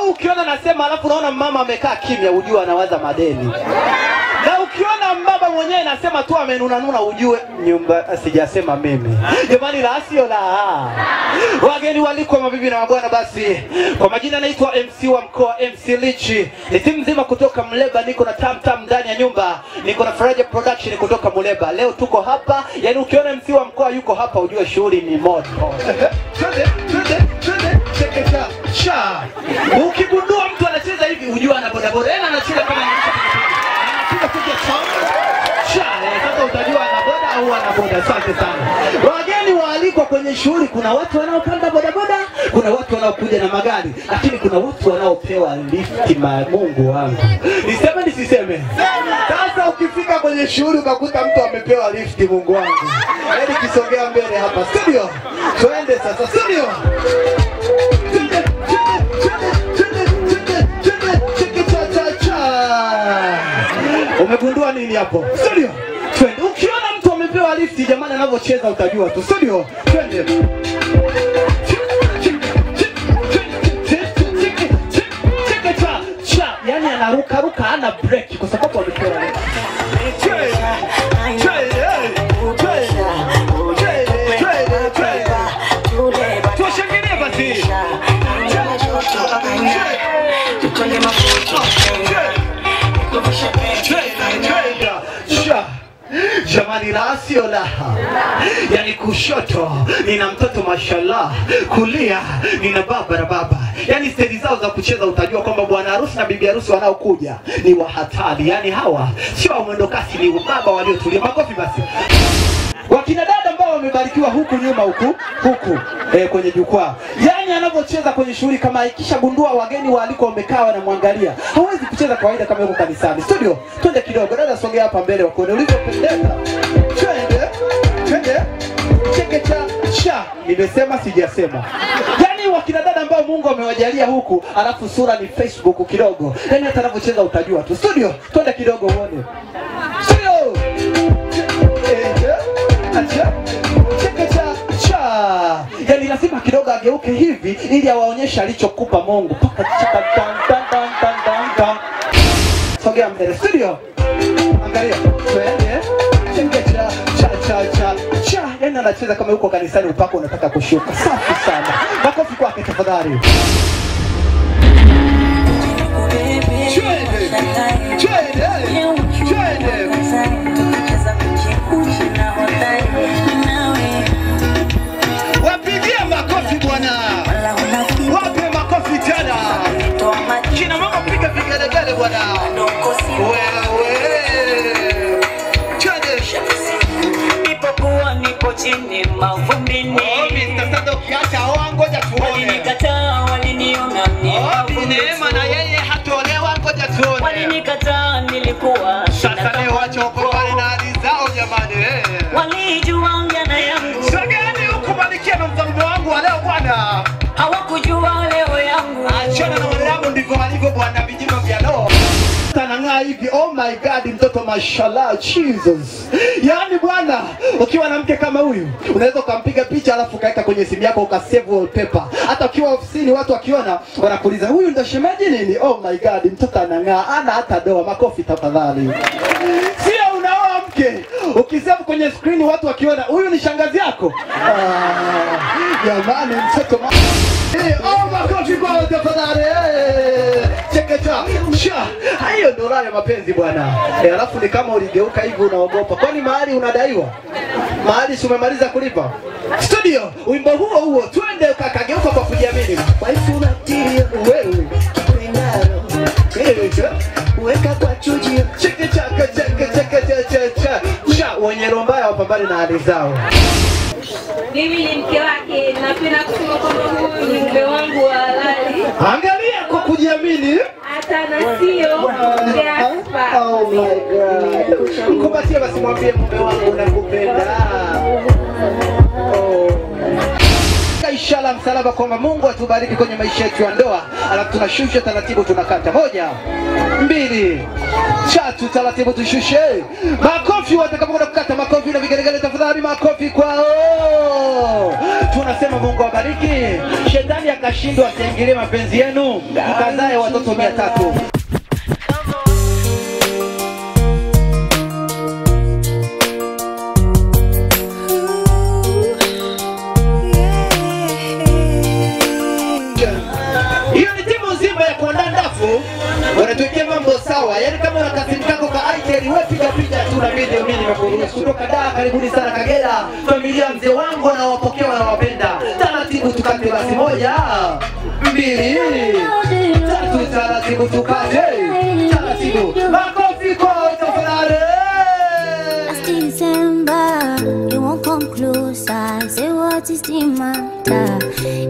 ukiona nasema alafu unaona mama amekaa kimya ujue anawaza madeni. Na ukiona mbaba mwenyewe nasema tu amenuna ujue nyumba sijasema mimi. Jamani la sio la. Wageni waliko mabibi na mabwana basi. Kwa majina naitwa MC wa mkoa MC Lichi. Ni timu nzima kutoka Muleba, niko na tam ndani ya nyumba. Niko na Faraja Production kutoka Muleba. Leo tuko hapa. Yaani ukiona MC wa mkoa yuko hapa ujue shughuli ni moto. Cheketa. Cha. Ukigundua mtu anacheza hivi ujue ana bodaboda. Yeye anacheza kama sasa utajua ana boda au ana boda. Asante sana. Wageni waalikwa kwenye shughuli, kuna watu wanaopanda bodaboda, kuna watu wanaokuja na magari, lakini kuna watu wanaopewa lift. Mungu wangu. Niseme nisiseme? Sasa ukifika kwenye shughuli ukakuta mtu amepewa lift, Mungu wangu. Hadi kisogea mbele hapa studio. Twende sasa studio. Umegundua nini hapo? Studio. Twende. Ukiona mtu amepewa lift jamani anavyocheza utajua tu. Studio. Twende. Yaani anaruka hana break kwa sababu amepewa lift. Tuwashangilie basi. Jamani la sio la. Yaani kushoto nina mtoto mashallah, kulia nina baba na baba. Yaani stedi zao za kucheza utajua kwamba bwana harusi na bibi harusi wanaokuja ni wa hatari. Yaani hawa sio mwendo kasi, ni baba waliotulia. Makofi basi. Wakina dada ambao wamebarikiwa huku nyuma huku kwenye jukwaa. Yaani anapocheza kwenye shughuli kama ikisha gundua wageni waaliko wamekaa wanamwangalia. Hawezi kucheza kawaida kama yuko kanisani. Studio, twende kidogo. Dada sogea hapa mbele wakuone ulivyopendeza. Twende. Cheketa cha. Nimesema sijasema. Yaani wakina dada ambao Mungu amewajalia huku, alafu sura ni Facebook kidogo. Yaani hata anapocheza utajua tu. Studio, twende kidogo uone. Studio. Yaani lazima kidogo ageuke hivi ili awaonyeshe alichokupa Mungu. Paka chaka tan. Sogea mbele studio. Angalia. Twende. Cheketa cha. Yaani anacheza kama yuko kanisani upako unataka kushuka. Safi sana. Makofi kwake tafadhali. Twende. Wapigie makofi bwana. Wape makofi tena. Kina mama piga vigelegele bwana. Wewe. Twende. Nipo chini mavumbini. Mr Sadock acha ngoja tuone. Walinikataa, waliniona ni neema na yeye hatolewa, ngoja tuone. Walinikataa nilikuwa. Sasa leo wacha upambane na hali zao jamani. Walijua jana yangu. Sogeni ukubalikia na mfalme wangu wa leo bwana. Hawakujua leo yangu. Achana na wale yangu ndivyo walivyo bwana, vijima vya leo. Tanang'aa hivi, oh my God, mtoto mashallah, Jesus. Yaani bwana, ukiwa na mke kama huyu, unaweza kumpiga picha alafu kaeka kwenye simu yako ukasave wallpaper. Hata ukiwa ofisini watu wakiona wanakuuliza, "Huyu ndo shemeji nini?" Oh my God, mtoto anang'aa, ana hata doa. Makofi tafadhali. Sio unaoa mke, ukisave kwenye screen watu wakiona, "Huyu ni shangazi yako." Jamani mtoto makofi kwa tafadhali. Cheketa. Hayo ndo raha ya mapenzi bwana. Alafu ni kama uligeuka hivi unaogopa. Kwani mahali unadaiwa? Mahali si umemaliza kulipa? Studio, wimbo huo twende kakageuka kwa kujiamini. Waifu unatiria wewe. Weka kwa chuji. Cheketa. Wenye rombaya wapambane na hali zao. Mimi ni mke wake, napenda kusema kwamba huyu ni mume wangu wa halali. Angalia kwa kujiamini. Hata na sio hapa. Oh my God. Kumbatie basi mwambie mume wangu nakupenda. Oh. Inshallah msalaba kwamba Mungu atubariki kwenye maisha yetu ya ndoa. Alafu tunashusha taratibu, tunakata. 1, 2, 3, taratibu tushushe. Makofi watakapokwenda kukata, makofi na vigelegele tafadhali, makofi kwao. Tunasema Mungu awabariki. Shetani akashindwa asiingilie mapenzi yenu. Mkazae watoto 300. Wanatuwekea mambo sawa. Yaani kama una kasimu kako ka iTel, wewe piga tu na video mimi nimekuruhusu. Kutoka Dar, karibuni sana Kagera. Familia mzee wangu wanawapokea na wanawapenda. Taratibu tukate basi. 1, 2, 3, taratibu tukate. Taratibu. Makofi kwa tafadhali. December, you won't come closer. Say what is the matter?